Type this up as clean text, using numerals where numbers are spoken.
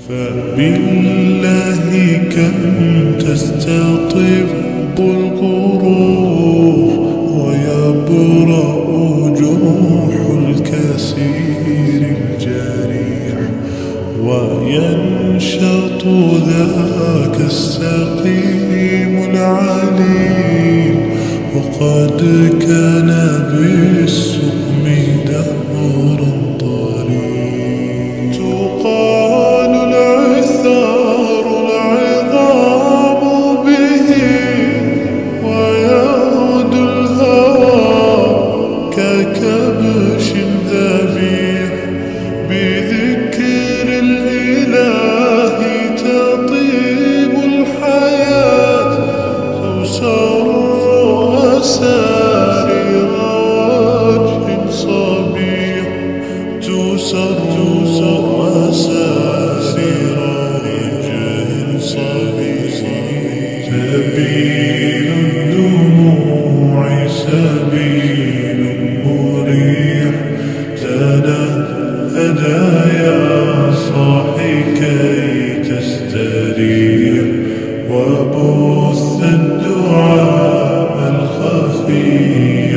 فبالله كم تستطب القروح ويبرأ جروح الكثير الجريح، وينشط ذاك السقيم العليل، وقد كان بالسقم دهرا طريق. تقال العثار العظام به، ويغدو الهوى ككبش ذبيح، بذكر الإله تطيب الحياة، تسر أسارير وجه صبيح، تسر أسارير وجه صبيح. سبيل الدموع سبيل مريح، تنهد يا صاحي كي تستريح، وبث الدعاء الخفي